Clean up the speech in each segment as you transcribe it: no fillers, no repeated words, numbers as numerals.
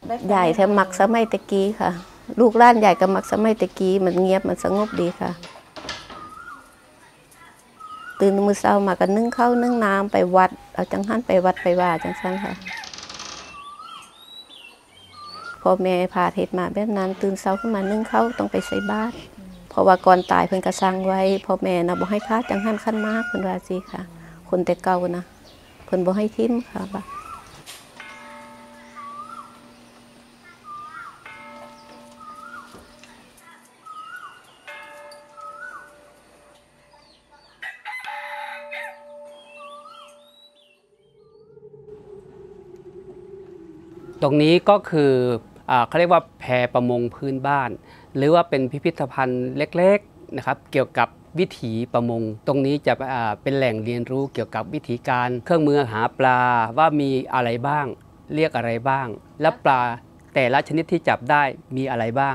ใหญ่แถมมักสมัยตะกี้ค่ะลูกหลานใหญ่กับมักสมัยตะกี้มันเงียบมันสงบดีค่ะตื่นมื้อเช้ามาก็นึ่งข้าวนึ่งน้ำไปวัดเอาจังหันไปวัดไปว่าจังซั่นค่ะพอแม่พาเฮ็ดมาแบบนั้นตื่นเช้าขึ้นมานึ่งข้าวต้องไปใส่บาตรเพราะว่าก่อนตายเพิ่นก็สั่งไว้พ่อแม่น่ะบ่ให้คาดจังหันคันมากเพิ่นว่าสิค่ะคนแต่เก่านะเพิ่นบ่ให้ทิ่มค่ะบัดตรงนี้ก็คือเขาเรียกว่าแพประมงพื้นบ้านหรือว่าเป็นพิพิธภัณฑ์เล็กๆนะครับเกี่ยวกับวิถีประมงตรงนี้จะเป็นแหล่งเรียนรู้เกี่ยวกับวิธีการเครื่องมือหาปลาว่ามีอะไรบ้างเรียกอะไรบ้างและปลาแต่ละชนิดที่จับได้มีอะไรบ้าง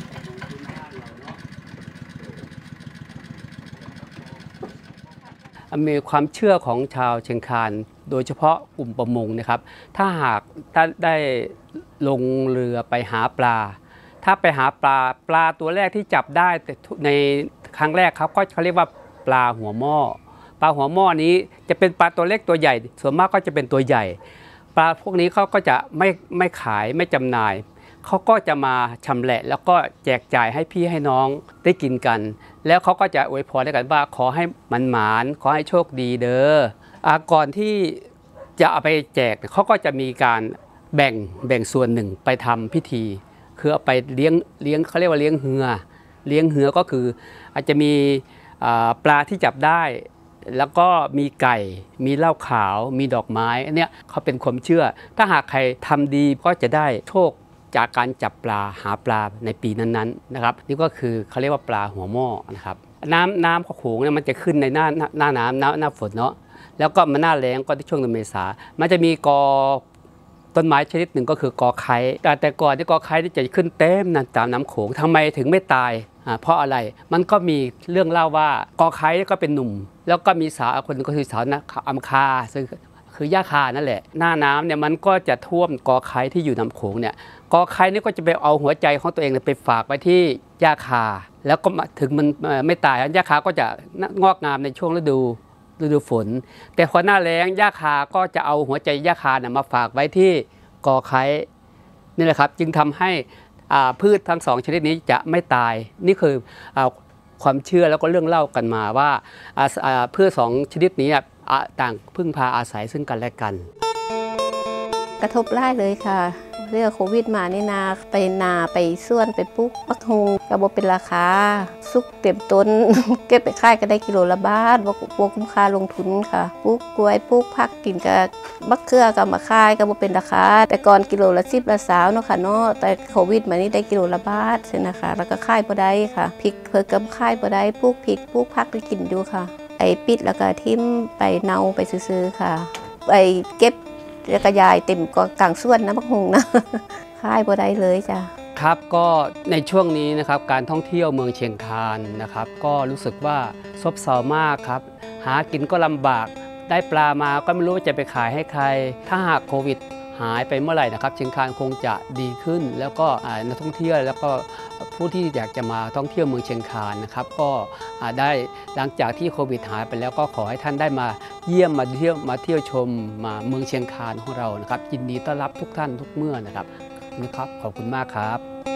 มีความเชื่อของชาวเชียงคานโดยเฉพาะกลุ่มประมงนะครับถ้าหากได้ลงเรือไปหาปลาถ้าไปหาปลาตัวแรกที่จับได้ในครั้งแรกครับก็เขาเรียกว่าปลาหัวหม้อปลาหัวหม้อนี้จะเป็นปลาตัวเล็กตัวใหญ่ส่วนมากก็จะเป็นตัวใหญ่ปลาพวกนี้เขาก็จะไม่ขายไม่จำหน่ายเขาก็จะมาชำแหละแล้วก็แจกจ่ายให้พี่ให้น้องได้กินกันแล้วเขาก็จะอวยพรกันว่าขอให้มันหมานขอให้โชคดีเด้อก่อนที่จะเอาไปแจกเขาก็จะมีการแบ่งส่วนหนึ่งไปทำพิธีคือเอาไปเลี้ยงเขาเรียกว่าเลี้ยงเหือก็คืออาจจะมีปลาที่จับได้แล้วก็มีไก่มีเหล้าขาวมีดอกไม้อันเนี้ยเขาเป็นความเชื่อถ้าหากใครทำดีก็จะได้โชคจากการจับปลาหาปลาในปีนั้นๆนะครับนี่ก็คือเขาเรียกว่าปลาหัวหม้อนะครับน้ำโขงเนี่ยมันจะขึ้นในหน้าน้ำหน้าฝนเนาะแล้วก็มันหน้าแล้งก็ที่ช่วงเดือนเมษามันจะมีกอต้นไม้ชนิดหนึ่งก็คือกอไคร้แต่ก่อนที่กอไคร้จะขึ้นเต็มตามน้ำโขงทำไมถึงไม่ตายเพราะอะไรมันก็มีเรื่องเล่าว่ากอไคร้ก็เป็นหนุ่มแล้วก็มีสาวคนนึงก็คือสาวอัมคาซึ่งคือย่าคานั่นแหละหน้าน้ำเนี่ยมันก็จะท่วมกอไคร้ที่อยู่น้ำโขงเนี่ยกอไคร้นี่ก็จะไปเอาหัวใจของตัวเองไปฝากไว้ที่ย่าคาแล้วก็ถึงมันไม่ตายย่าคาก็จะงอกงามในช่วงฤดูฝนแต่พอหน้าแล้งย่าคาก็จะเอาหัวใจย่าคามาฝากไว้ที่กอไคร้นี่แหละครับจึงทำให้พืชทั้งสองชนิดนี้จะไม่ตายนี่คือความเชื่อแล้วก็เรื่องเล่ากันมาว่าพืชสองชนิดนี้ต่างพึ่งพาอาศัยซึ่งกันและกันกระทบไล่เลยค่ะเรื่องโควิดมานี่นาไปนาไปส่วนไปปุ๊กปักฮงกระบอกเป็นราคาซุกเต็มต้น เก็บไปขายก็ได้กิโลละบาทว่าคุ้มค่าลงทุนค่ะปุ๊กกล้วยปุ๊กผักกินกับบักเขือกับมาขายก็บ่เป็นราคาแต่ก่อนกิโลละ10ละ20เนาะค่ะเนาะแต่โควิดมานี่ได้กิโลละบาทใช่นะคะแล้วก็ขายบ่ได้ค่ะพริกเพิ่นก็ขายบ่ได้ปุ๊กพริกปุ๊กผักไปกินอยู่ค่ะไอ้ปิดแล้วก็ทิ่มไปเนาไปซื้อๆค่ะไปเก็บแล้วก็ยายเต็มก็กลางส่วนนะบักฮงนะขายบ่ได้เลยจ้ะครับก็ในช่วงนี้นะครับการท่องเที่ยวเมืองเชียงคานนะครับก็รู้สึกว่าซบเซามากครับหากินก็ลำบากได้ปลามาก็ไม่รู้จะไปขายให้ใครถ้าหากโควิดหายไปเมื่อไหร่นะครับเชียงคานคงจะดีขึ้นแล้วก็นักท่องเที่ยวแล้วก็ผู้ที่อยากจะมาท่องเที่ยวเมืองเชียงคานนะครับก็ได้หลังจากที่โควิดหายไปแล้วก็ขอให้ท่านได้มาเยี่ยมมาเที่ยวชมมาเมืองเชียงคานของเรานะครับยินดีต้อนรับทุกท่านทุกเมื่อนะครับขอบคุณมากครับ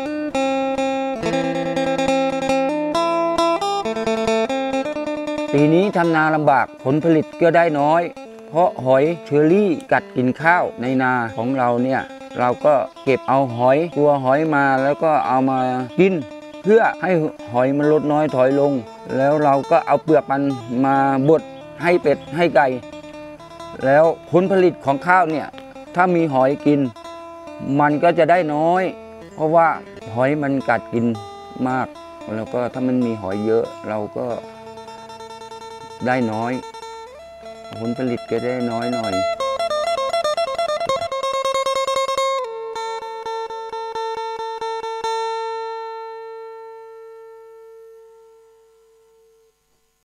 ปีนี้ทำนาลำบากผลผลิตก็ได้น้อยเพราะหอยเชอรี่กัดกินข้าวในนาของเราเนี่ยเราก็เก็บเอาตัวหอยมาแล้วก็เอามากินเพื่อให้หอยมันลดน้อยถอยลงแล้วเราก็เอาเปลือกมันมาบดให้เป็ดให้ไก่แล้วผลผลิตของข้าวเนี่ยถ้ามีหอยกินมันก็จะได้น้อยเพราะว่าหอยมันกัดกินมากแล้วก็ถ้ามันมีหอยเยอะเราก็ได้น้อยผลผลิตก็ได้น้อยหน่อย